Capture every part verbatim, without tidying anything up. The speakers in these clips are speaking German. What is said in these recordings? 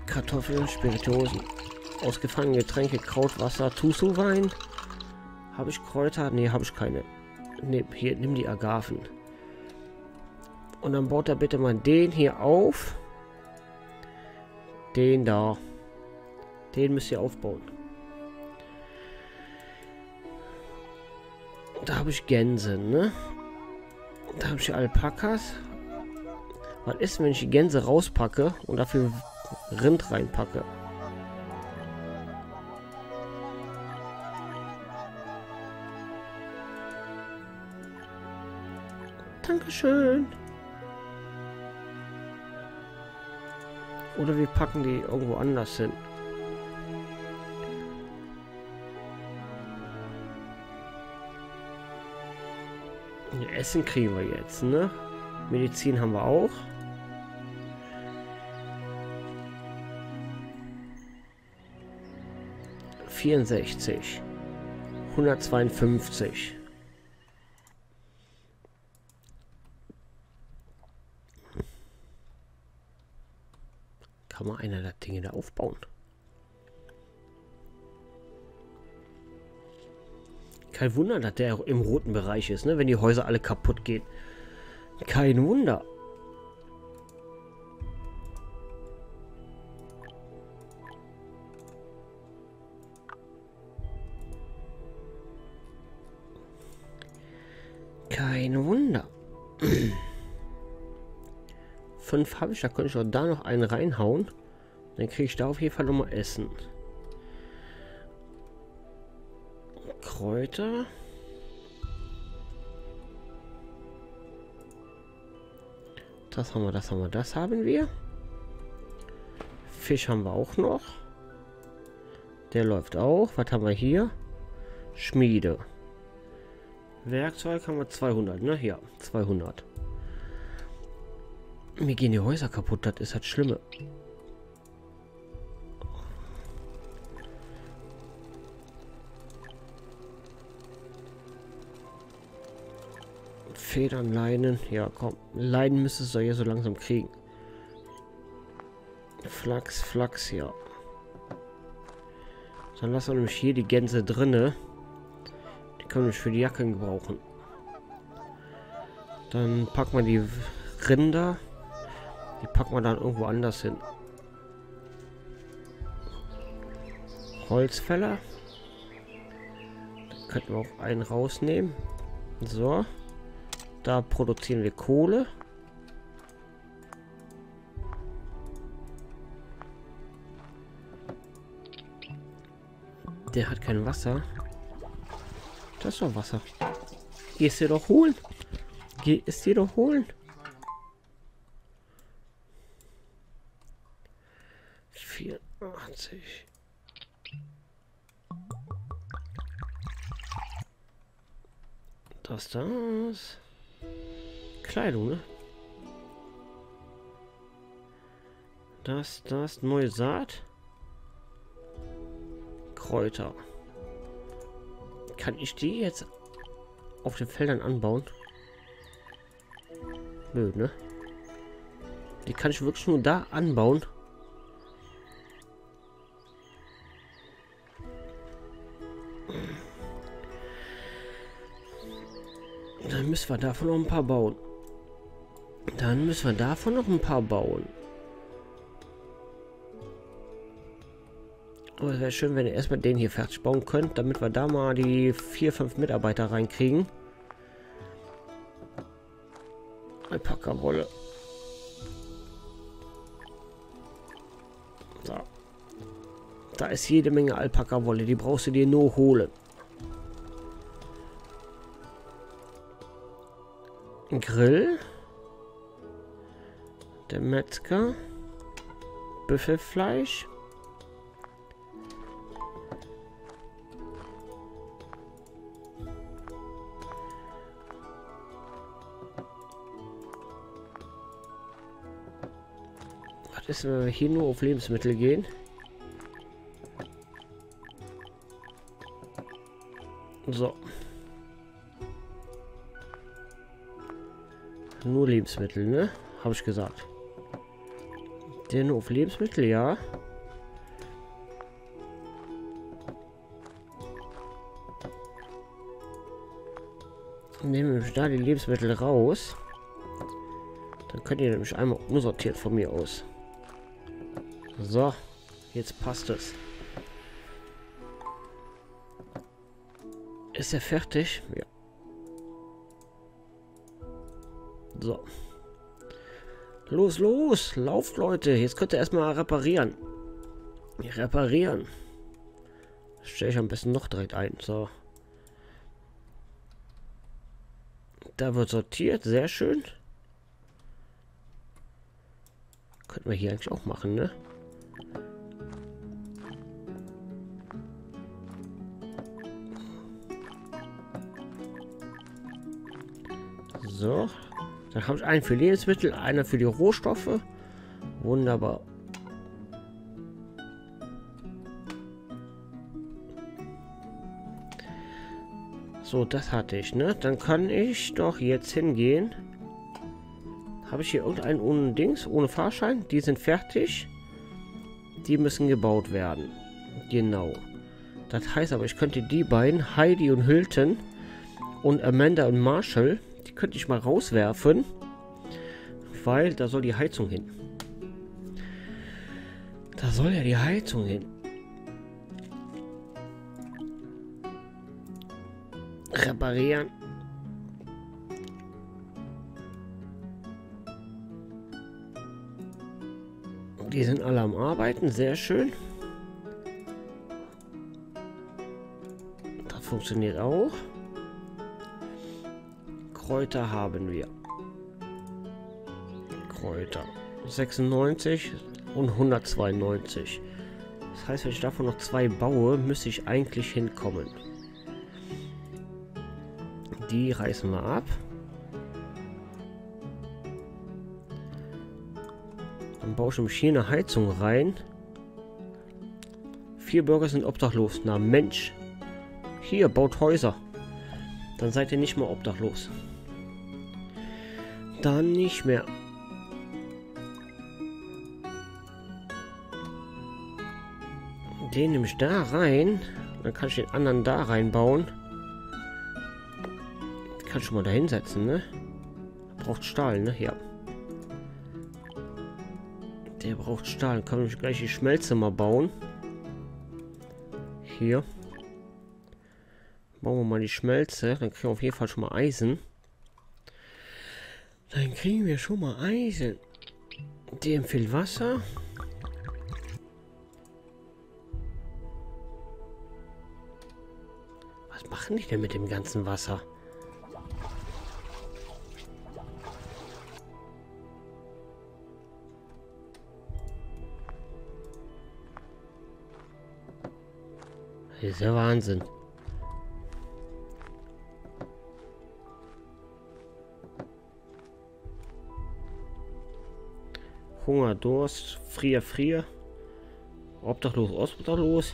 Kartoffeln, Spirituosen, ausgefangene Getränke, Krautwasser, tust du Wein? Habe ich Kräuter? Ne, habe ich keine. Ne, hier, nimm die Agaven. Und dann baut er bitte mal den hier auf. Den da. Den müsst ihr aufbauen. Da habe ich Gänse, ne? Da habe ich Alpakas. Was ist, wenn ich die Gänse rauspacke und dafür Rind reinpacke? Dankeschön. Oder wir packen die irgendwo anders hin. Essen kriegen wir jetzt, ne? Medizin haben wir auch. vierundsechzig. hundertzweiundfünfzig. Kann man einer der Dinge da aufbauen? Kein Wunder, dass der im roten Bereich ist, ne? Wenn die Häuser alle kaputt gehen. Kein Wunder. Kein Wunder. Fünf habe ich, da könnte ich auch da noch einen reinhauen. Dann kriege ich da auf jeden Fall nochmal Essen. Kräuter. Das haben wir, das haben wir, das haben wir. Fisch haben wir auch noch. Der läuft auch. Was haben wir hier? Schmiede. Werkzeug haben wir zweihundert, ne? Ja, zweihundert. Mir gehen die Häuser kaputt, das ist das Schlimme. Federn, Leinen. Ja, komm. Leinen müsstest du ja so langsam kriegen. Flachs, Flachs, ja. Dann lassen wir nämlich hier die Gänse drinne. Die können wir für die Jacken gebrauchen. Dann packen wir die Rinder. Die packen wir dann irgendwo anders hin. Holzfäller. Da könnten wir auch einen rausnehmen. So. Da produzieren wir Kohle. Der hat kein Wasser. Das ist doch Wasser. Gehst dir doch holen. Geh es dir doch holen. vierundachtzig. Das, das. Kleidung, ne? Das, das, neue Saat. Kräuter. Kann ich die jetzt auf den Feldern anbauen? Nö, ne? Die kann ich wirklich nur da anbauen. Dann müssen wir davon noch ein paar bauen. Dann müssen wir davon noch ein paar bauen. Aber es wäre schön, wenn ihr erstmal den hier fertig bauen könnt, damit wir da mal die vier, fünf Mitarbeiter reinkriegen. Alpaka-Wolle. So. Da ist jede Menge Alpaka-Wolle, die brauchst du dir nur holen. Grill. Der Metzger. Büffelfleisch. Was ist, wenn wir hier nur auf Lebensmittel gehen? So. Nur Lebensmittel, ne? Habe ich gesagt. Der nur auf Lebensmittel, ja. Nehmen wir da die Lebensmittel raus. Dann könnt ihr nämlich einmal umsortiert von mir aus. So, jetzt passt es. Ist er fertig? Ja. So. Los, los! Lauft, Leute! Jetzt könnt ihr erstmal reparieren. Reparieren. Stelle ich am besten noch direkt ein. So. Da wird sortiert. Sehr schön. Könnten wir hier eigentlich auch machen, ne? So. Dann habe ich einen für Lebensmittel, einer für die Rohstoffe. Wunderbar. So, das hatte ich, ne? Dann kann ich doch jetzt hingehen. Habe ich hier irgendeinen ohne Dings, ohne Fahrschein? Die sind fertig. Die müssen gebaut werden. Genau. Das heißt aber, ich könnte die beiden, Heidi und Hilton und Amanda und Marshall, die könnte ich mal rauswerfen. Weil da soll die Heizung hin. Da soll ja die Heizung hin. Reparieren. Die sind alle am Arbeiten, sehr schön. Das funktioniert auch. Kräuter haben wir. Kräuter. sechsundneunzig und hundertzweiundneunzig. Das heißt, wenn ich davon noch zwei baue, müsste ich eigentlich hinkommen. Die reißen wir ab. Dann baue ich nämlich hier eine Heizung rein. Vier Bürger sind obdachlos. Na Mensch. Hier, baut Häuser. Dann seid ihr nicht mehr obdachlos. Dann nicht mehr. Den nehme ich da rein. Dann kann ich den anderen da reinbauen. Kann schon mal da hinsetzen, ne? Braucht Stahl, ne? Ja. Der braucht Stahl. Kann ich gleich die Schmelze mal bauen. Hier. Bauen wir mal die Schmelze. Dann kriegen wir auf jeden Fall schon mal Eisen. Dann kriegen wir schon mal Eisen. Die empfiehlt Wasser. Was machen die denn mit dem ganzen Wasser? Das ist ja Wahnsinn. Hunger, Durst, Frier, Frier. Obdachlos, obdachlos.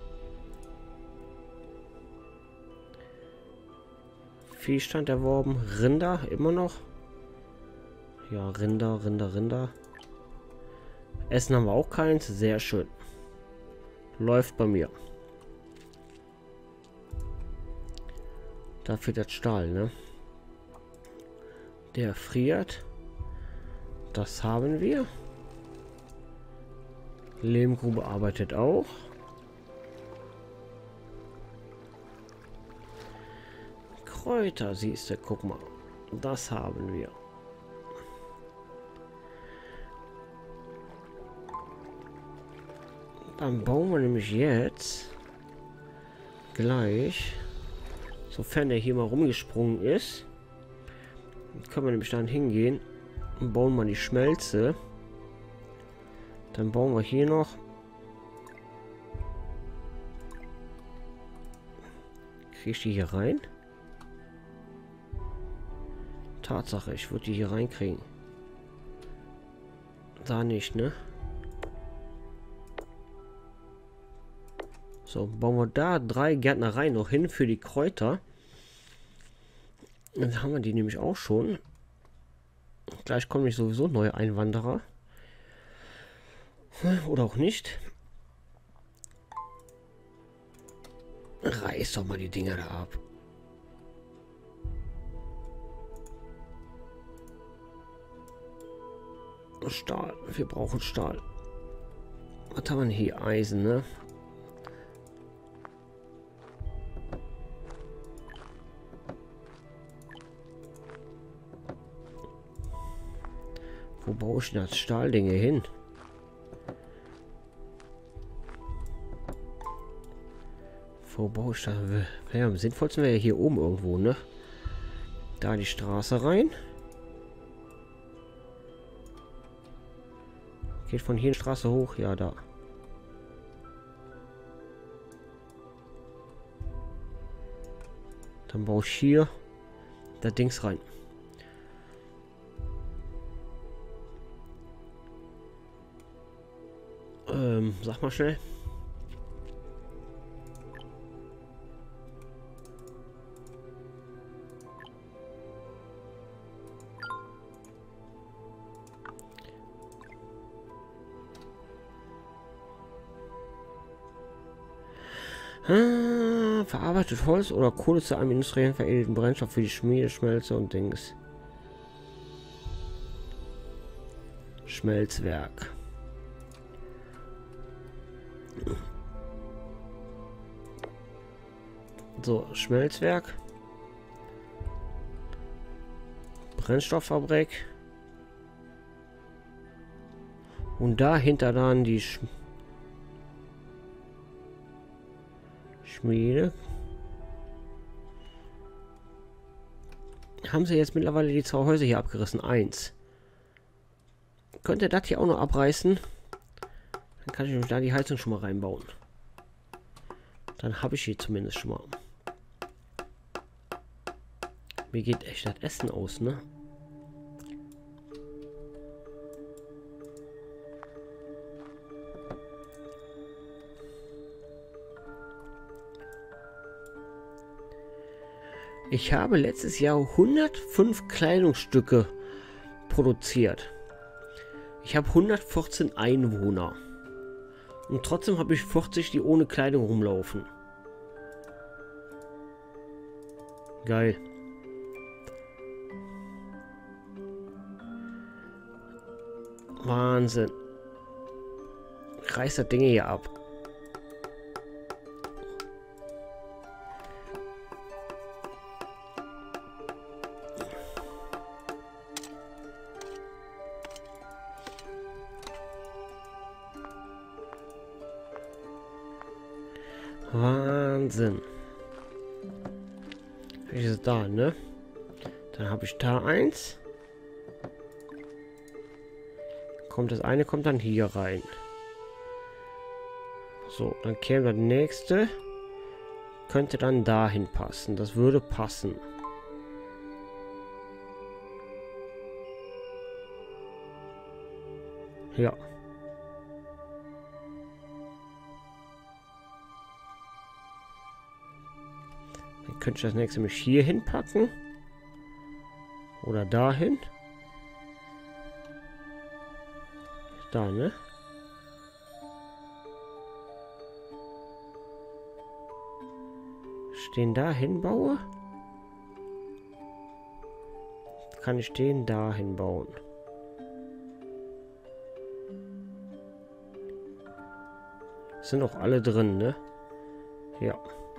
Viehstand erworben. Rinder, immer noch. Ja, Rinder, Rinder, Rinder. Essen haben wir auch keins. Sehr schön. Läuft bei mir. Dafür das Stahl, ne? Der friert. Das haben wir. Lehmgrube arbeitet auch. Kräuter, siehst du, guck mal. Das haben wir. Dann bauen wir nämlich jetzt gleich, sofern der hier mal rumgesprungen ist, können wir nämlich dann hingehen und bauen mal die Schmelze. Dann bauen wir hier noch kriege ich die hier rein? Tatsache, ich würde die hier reinkriegen. Da nicht, ne? So, bauen wir da drei Gärtnereien noch hin für die Kräuter. Dann haben wir die nämlich auch schon. Gleich kommen nicht sowieso neue Einwanderer. Oder auch nicht. Reiß doch mal die Dinger da ab. Stahl. Wir brauchen Stahl. Was haben wir denn hier? Eisen, ne? Wo baue ich denn das Stahldinge hin? Wo baue ich da? Ja, am sinnvollsten wäre ja hier oben irgendwo, ne? Da die Straße rein. Geht von hier die Straße hoch? Ja, da. Dann baue ich hier das Dings rein. Ähm, sag mal schnell. Ah, verarbeitet Holz oder Kohle zu einem industriellen veredelten Brennstoff für die Schmiede, Schmelze und Dings. Schmelzwerk. So, Schmelzwerk. Brennstofffabrik. Und dahinter dann die Sch Schmiede. Haben sie jetzt mittlerweile die zwei Häuser hier abgerissen? Eins. Könnte das hier auch noch abreißen? Dann kann ich da die Heizung schon mal reinbauen. Dann habe ich hier zumindest schon mal. Mir geht echt das Essen aus, ne? Ich habe letztes Jahr hundertfünf Kleidungsstücke produziert. Ich habe hundertvierzehn Einwohner. Und trotzdem habe ich vierzig, die ohne Kleidung rumlaufen. Geil. Wahnsinn. Reißt das Ding hier ab. Wahnsinn. Wie ist es da, ne? Dann habe ich da eins. Kommt das eine, kommt dann hier rein. So, dann käme das nächste. Könnte dann dahin passen. Das würde passen. Ja. Dann könnte ich das nächste mich hier hinpacken. Oder dahin. Da, ne? Den da hinbaue, kann ich den da hinbauen. Sind auch alle drin, ne? Ja.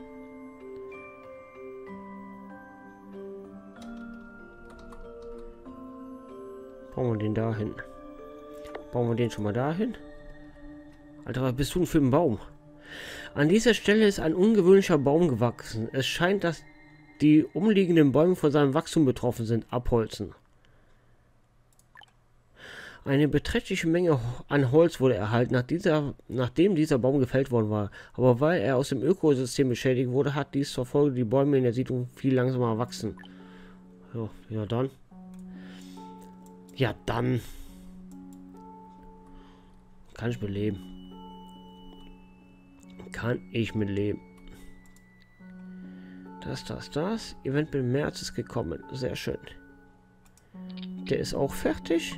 Bauen wir den da hin. Bauen wir den schon mal dahin. Alter, was bist du denn für ein Baum? An dieser Stelle ist ein ungewöhnlicher Baum gewachsen. Es scheint, dass die umliegenden Bäume von seinem Wachstum betroffen sind. Abholzen. Eine beträchtliche Menge an Holz wurde erhalten, nach dieser, nachdem dieser Baum gefällt worden war. Aber weil er aus dem Ökosystem beschädigt wurde, hat dies zur Folge, die Bäume in der Siedlung viel langsamer wachsen. Ja, ja dann. Ja dann. Kann ich beleben. Kann ich mit leben. Das, das, das. Event im März ist gekommen. Sehr schön. Der ist auch fertig.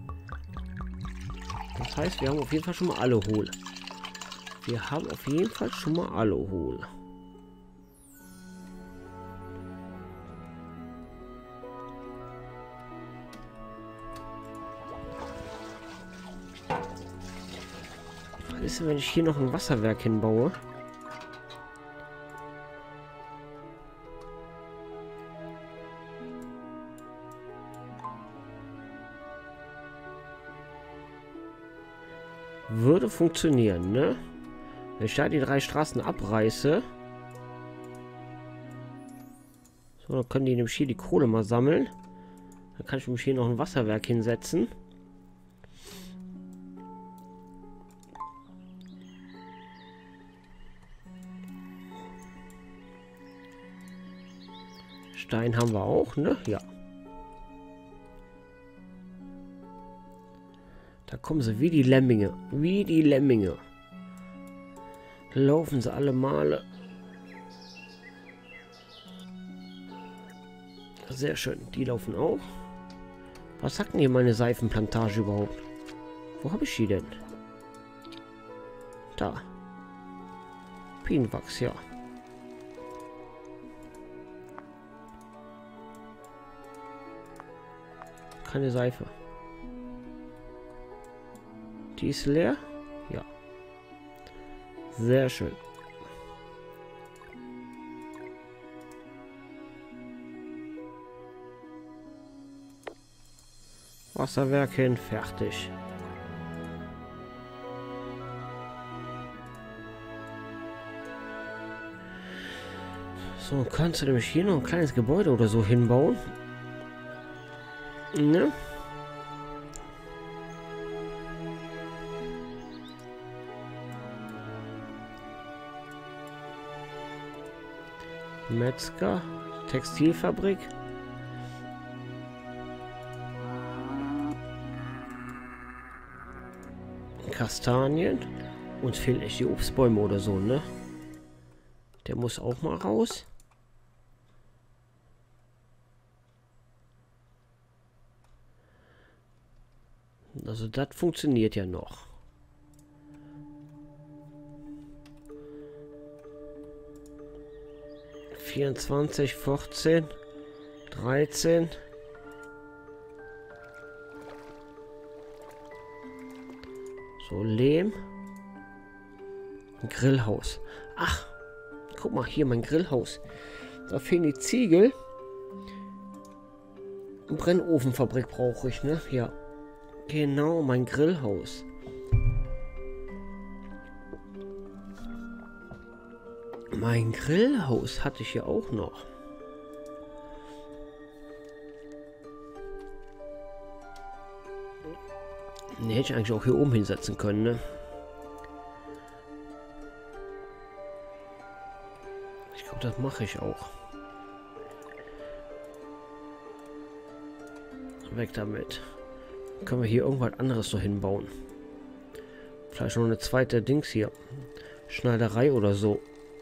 Das heißt, wir haben auf jeden Fall schon mal alle hohl. Wir haben auf jeden Fall schon mal alle hohl. Was ist, wenn ich hier noch ein Wasserwerk hinbaue? Würde funktionieren, ne? Wenn ich da die drei Straßen abreiße. So, dann können die nämlich hier die Kohle mal sammeln. Dann kann ich nämlich hier noch ein Wasserwerk hinsetzen. Stein haben wir auch, ne? Ja. Da kommen sie wie die Lemminge. Wie die Lemminge. Laufen sie alle Male. Sehr schön. Die laufen auch. Was sagt denn hier meine Seifenplantage überhaupt? Wo habe ich die denn? Da. Bienenwachs, ja. Keine Seife. Die ist leer? Ja. Sehr schön. Wasserwerk hin, fertig. So, kannst du nämlich hier noch ein kleines Gebäude oder so hinbauen. Ne? Metzger, Textilfabrik. Kastanien. Uns fehlen echt die Obstbäume oder so, ne? Der muss auch mal raus. Also das funktioniert ja noch. vierundzwanzig, vierzehn, dreizehn. So, Lehm. Ein Grillhaus. Ach, guck mal, hier mein Grillhaus. Da fehlen die Ziegel. Eine Brennofenfabrik brauche ich, ne? Ja. Genau, mein Grillhaus. Mein Grillhaus hatte ich ja auch noch. Ne, hätte ich eigentlich auch hier oben hinsetzen können, ne? Ich glaube, das mache ich auch. Weg damit. Dann können wir hier irgendwas anderes noch hinbauen. Vielleicht noch eine zweite Dings hier. Schneiderei oder so.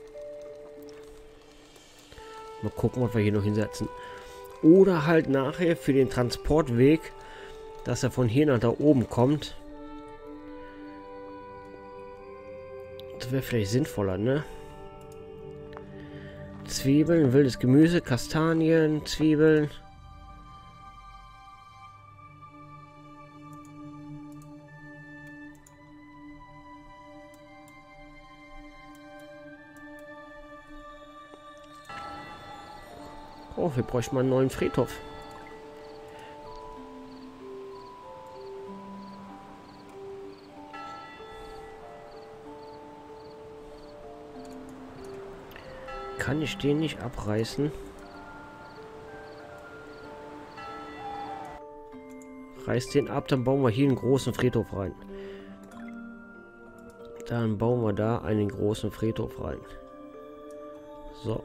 Mal gucken, was wir hier noch hinsetzen. Oder halt nachher für den Transportweg, dass er von hier nach da oben kommt. Das wäre vielleicht sinnvoller, ne? Zwiebeln, wildes Gemüse, Kastanien, Zwiebeln. Oh, wir bräuchten mal einen neuen Friedhof. Kann ich den nicht abreißen? Reiß den ab, dann bauen wir hier einen großen Friedhof rein. Dann bauen wir da einen großen Friedhof rein. So.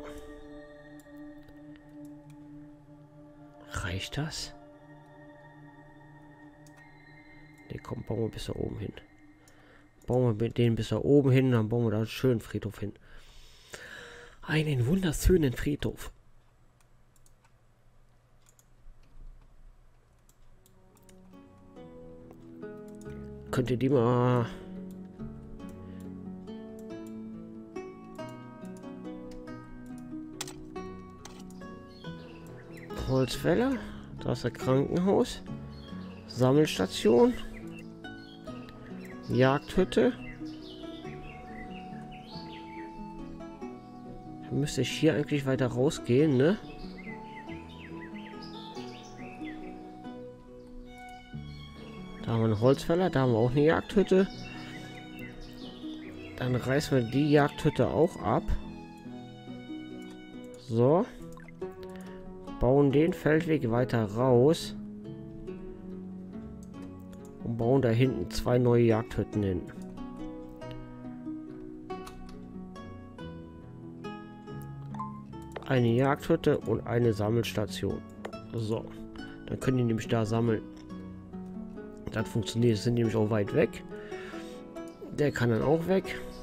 Reicht das? Ne, komm, bauen wir bis da oben hin. Bauen wir mit den bis da oben hin, dann bauen wir da einen schönen Friedhof hin. Einen wunderschönen Friedhof. Könnt ihr die mal... Holzfäller, da ist ein Krankenhaus, Sammelstation, Jagdhütte, müsste ich hier eigentlich weiter rausgehen, ne? Da haben wir einen Holzfäller, da haben wir auch eine Jagdhütte. Dann reißen wir die Jagdhütte auch ab. So. Bauen den Feldweg weiter raus. Und bauen da hinten zwei neue Jagdhütten hin. Eine Jagdhütte und eine Sammelstation. So. Dann können die nämlich da sammeln. Das funktioniert. Sie sind nämlich auch weit weg. Der kann dann auch weg.